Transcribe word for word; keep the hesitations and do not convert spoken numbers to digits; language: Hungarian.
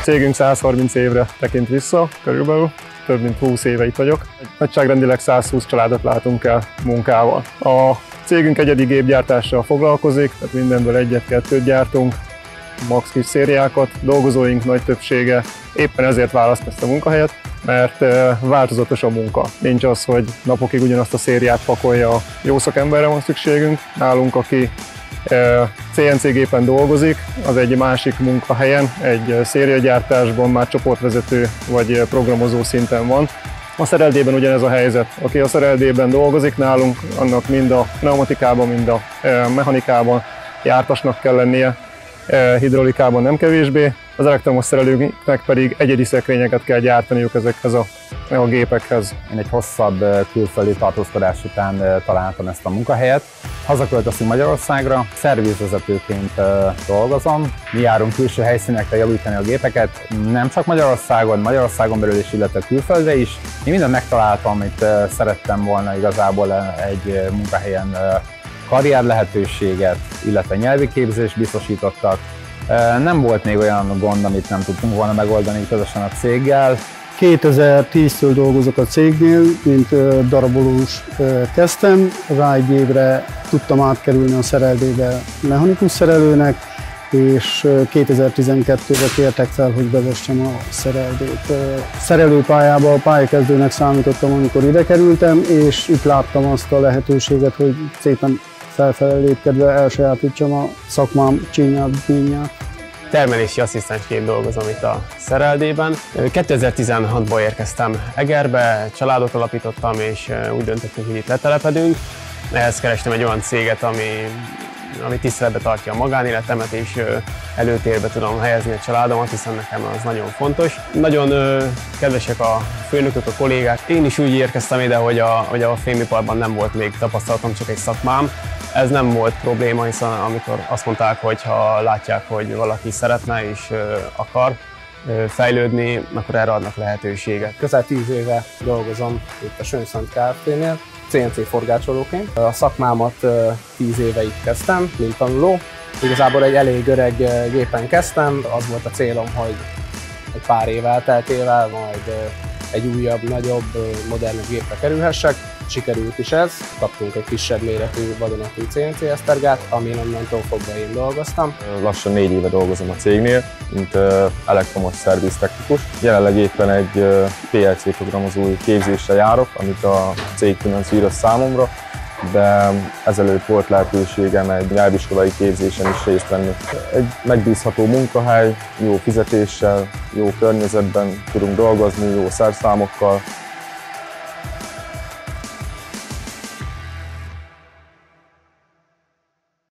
cégünk száz harminc évre tekint vissza, körülbelül. Több mint húsz éve itt vagyok. Nagyságrendileg száz húsz családot látunk el munkával. A cégünk egyedi gépgyártással foglalkozik, tehát mindenből egyet-kettőt gyártunk, max kis szériákat. Dolgozóink nagy többsége éppen ezért választ ezt a munkahelyet, mert változatos a munka. Nincs az, hogy napokig ugyanazt a szériát pakolja, jó szakemberre van szükségünk. Nálunk, aki cé en cé gépen dolgozik, az egy másik munkahelyen, egy szériagyártásban már csoportvezető vagy programozó szinten van. A szereldében ugyanez a helyzet. Aki a szereldében dolgozik nálunk, annak mind a pneumatikában, mind a mechanikában jártasnak kell lennie, hidraulikában nem kevésbé. Az elektromos szerelőknek pedig egyedi szekrényeket kell gyártaniuk ezekhez a, a gépekhez. Én egy hosszabb külföldi tartózkodás után találtam ezt a munkahelyet. Hazaköltöztünk Magyarországra, szervizvezetőként dolgozom. Mi járunk külső helyszínekre javítani a gépeket, nem csak Magyarországon, Magyarországon belül is, illetve külföldre is. Én mindent megtaláltam, amit szerettem volna igazából egy munkahelyen. Karrier lehetőséget, illetve nyelvi képzést biztosítottak. Nem volt még olyan gond, amit nem tudtunk volna megoldani közösen a céggel. kétezer-tíztől dolgozok a cégnél, mint darabolós kezdtem. Rá egy évre tudtam átkerülni a szereldébe mechanikus szerelőnek, és kétezer-tizenkettőben kértek fel, hogy vezessem a szereldét. Szerelőpályába a pályakezdőnek számítottam, amikor ide kerültem, és itt láttam azt a lehetőséget, hogy szépen felfelé lépkedve elsajátítsam a szakmám csínyát, bínyát. Termelési asszisztensként dolgozom itt a szereldében. kétezer-tizenhatban érkeztem Egerbe, családot alapítottam, és úgy döntöttünk, hogy itt letelepedünk. Ehhez kerestem egy olyan céget, ami, ami tiszteletbe tartja a magánéletemet, és előtérbe tudom helyezni a családomat, hiszen nekem az nagyon fontos. Nagyon kedvesek a főnökök, a kollégák. Én is úgy érkeztem ide, hogy a, hogy a fémiparban nem volt még tapasztalatom, csak egy szakmám. Ez nem volt probléma, hiszen amikor azt mondták, hogy ha látják, hogy valaki szeretne és akar fejlődni, akkor erre adnak lehetőséget. Közel tíz éve dolgozom itt a Sönszent Kft-nél, cé en cé forgácsolóként. A szakmámat tíz éve itt kezdtem, mint tanuló. Igazából egy elég öreg gépen kezdtem, az volt a célom, hogy egy pár év elteltével majd egy újabb, nagyobb, modernebb gépre kerülhessek. Sikerült is ez, kaptunk egy kisebb méretű vadonatúj cé en cé esztergát, amin onnantól fogva én dolgoztam. Lassan négy éve dolgozom a cégnél, mint elektromos szerviztechnikus. Jelenleg éppen egy pé el cé programozói képzésre járok, amit a cég finanszíroz számomra, de ezelőtt volt lehetőségem egy nyelviskolai képzésen is részt venni. Egy megbízható munkahely, jó fizetéssel, jó környezetben tudunk dolgozni, jó szerszámokkal.